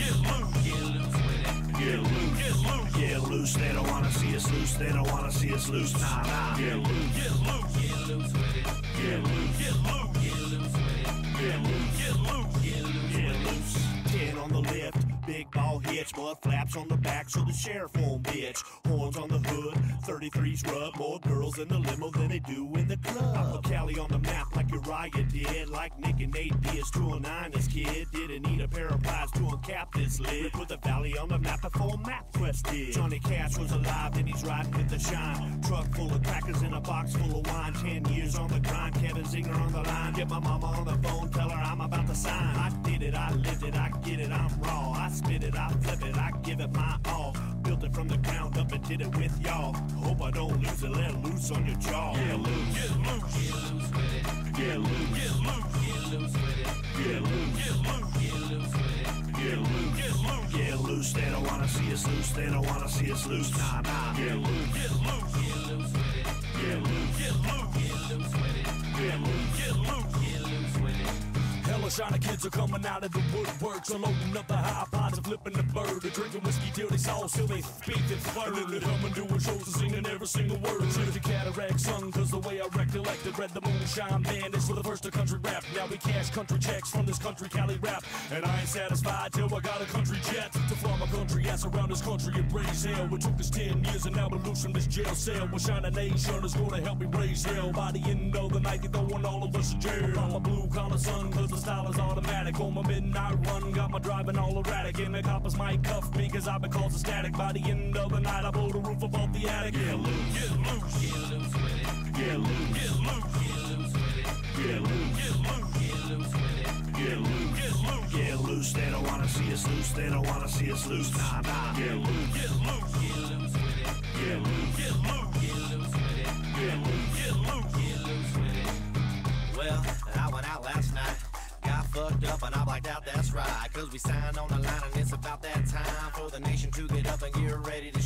get loose, get loose with it, get loose, get loose, get loose. They don't wanna see us loose, they don't wanna see us loose. Nah, nah, get loose, get loose, get loose with it, get loose, get loose, get loose with it, get loose, get loose, get loose, get loose. 10 on the lift, big ball hitch, mud flaps on the back so the sheriff won't bitch. Horns on the hood, 33s rub, more girls in the limo than they do in the club. I put Cali on the map like Uriah did, like Nick and Nate Diaz, 209 this kid. Didn't need a pair of pliers to uncap this lid. Put the valley on the map before MapQuest did. Johnny Cash was alive, then he's riding with the shine. Truck full of crackers in a box full of wine. 10 years on the grind, Kevin Zinger on the line. Get my mama on the phone, tell her I'm about to sign. I did it, I lived it, I get it, I'm raw. I spit it, I flip it, I give it my all. Built it from the ground up and did it with y'all. Hope I don't lose it, let it loose on your jaw. Get loose, get loose, get loose with it. Get loose, get loose, get loose with it. Get loose, get loose, get loose with it. Get loose, get loose, get loose. They don't wanna see us loose, they don't wanna see us loose. Nah, nah. Get loose, get loose, get loose with it. Get loose, get loose, get loose with it. Get loose, get loose, get loose with it. Hella shiny kids are coming out of the woodworks, are loading up the high pods and flipping the bird. They're drinking whiskey till they sauce, till they speak and flirt. And they're coming doing shows and singing every single word. Since the cataract sung, cause the way I recollected, read the Moonshine Bandits were the first to country rap. Now we cash country checks from this country Cali rap. And I ain't satisfied till I got a country jet to fly my country ass around this country and raise hell. It took us 10 years and now we're loose from this jail cell. We're shining nation is gonna help me raise hell. By the end of the night, they throwing all of us in jail. I'm a blue collar son, cause the style is automatic. On my midnight run, got my driving all erratic. And the coppers might cuff me cause I've been causing static. By the end of the night, I blow the roof above the attic. Get loose, get loose, get loose with it. Get loose, get loose, get loose with it. Get loose, get loose, get loose with it. Get loose, get loose, get loose. They don't wanna see us loose, they don't wanna see us loose. Nah, nah. Get loose, get loose, get loose with it. Get loose, get loose, get loose with it. Get loose, get loose, get loose with it. Well, I went out last night, got fucked up and I blacked out, that's right. Cause we signed on the line and it's about that time for the nation to get up and get ready to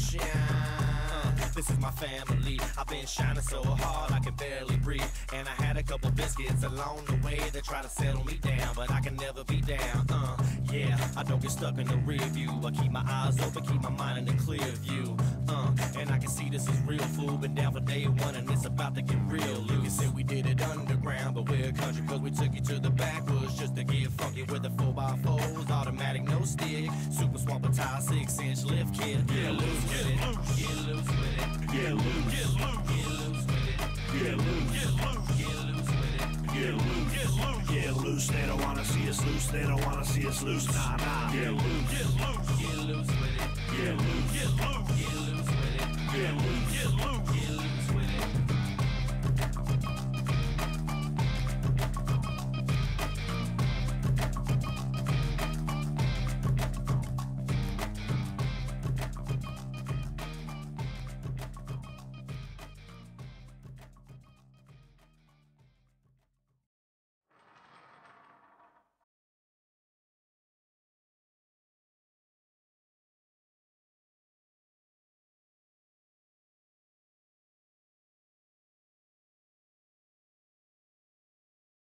shine. This is my family, I've been shining so hard I can barely breathe. And I had a couple biscuits along the way that try to settle me down, but I can never be down, yeah, I don't get stuck in the rear view. I keep my eyes open, keep my mind in a clear view, and I can see this is real food. Been down for day one and it's about to get real loose. You can say we did it underground, but we're a country cause we took you to the backwoods just to get funky with the 4x4s. Automatic, no stick, super swamper tire, 6-inch lift kit. Get loose, get loose, get loose with it. Get loose, get loose, get loose with it. Get loose, get loose, get loose with it. Get loose, get loose, get loose. They don't wanna see us loose, they don't wanna see us loose. Nah, nah. Get loose, get loose, get loose with it. Get loose, get loose, get loose with it. Get loose, get loose.